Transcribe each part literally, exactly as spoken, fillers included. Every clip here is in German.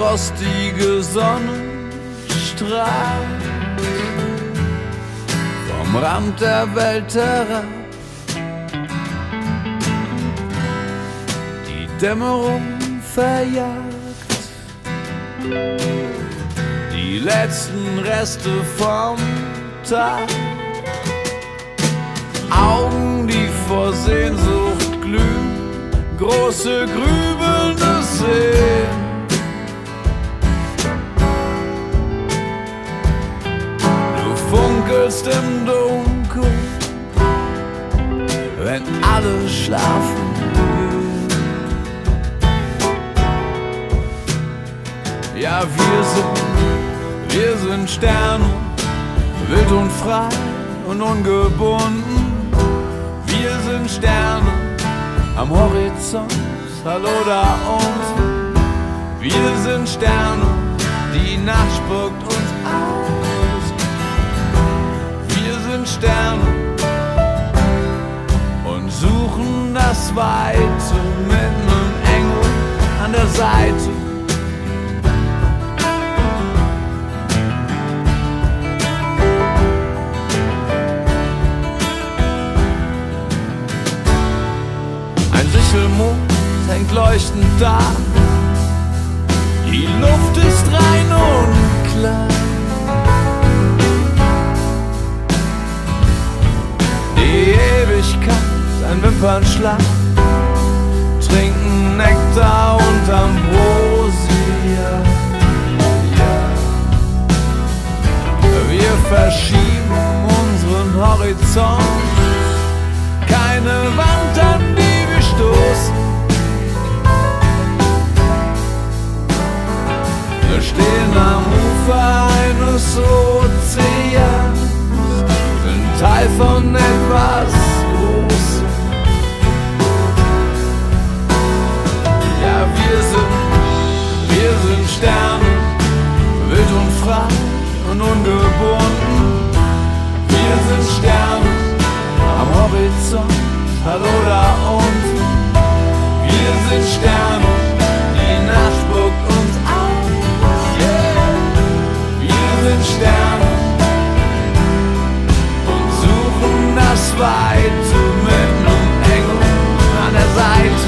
frostige Sonnenstrahl vom Rand der Welt herab. Die Dämmerung verjagt die letzten Reste vom Tag. Augen, die vor Sehnsucht glühen, große grübelnde Seen. Du funkelst im Dunkeln, wenn alle schlafen gehen. Ja, wir sind, wir sind Sterne, wild und frei und ungebunden. Wir sind Sterne am Horizont, hallo da unten. Wir sind Sterne, die Nacht spuckt uns aus. Wir sind Sterne und suchen das Weite mit nem Engel an der Seite. Mond hängt leuchtend da, die Luft ist rein und klar. Die Ewigkeit, ein Wimpernschlag, trinken Nektar und Ambrosia. Wir verschieben unseren Horizont, keine Wand an die wir stoßen. Wir stehen am Ufer eines Ozeans, sind Teil von etwas Großem. Ja, wir sind, wir sind Sterne, wild und frei und ungebunden. Wir sind Sterne am Horizont, hallo da unten. Wir sind Sterne, die Nacht spuckt uns aus. Yeah. Wir sind Sterne und suchen das Weite mit nem Engel an der Seite.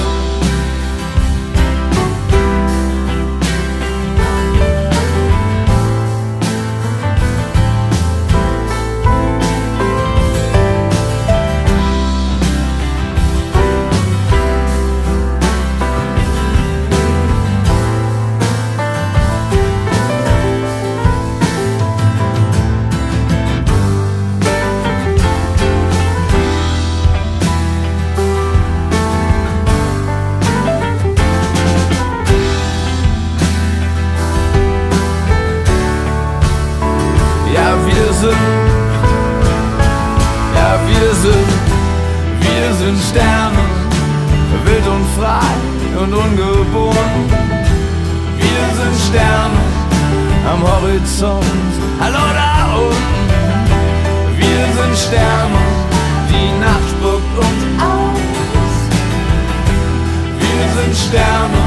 Ja, wir sind, wir sind Sterne, wild und frei und ungebunden. Wir sind Sterne am Horizont, hallo da unten. Wir sind Sterne, die Nacht spuckt uns aus. Wir sind Sterne